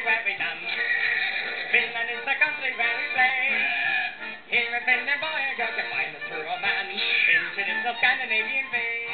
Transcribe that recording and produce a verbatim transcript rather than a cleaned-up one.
where we dance. Finland is the country where we play. Here in Finland, boy or girl can find the true romance in traditional Scandinavian way.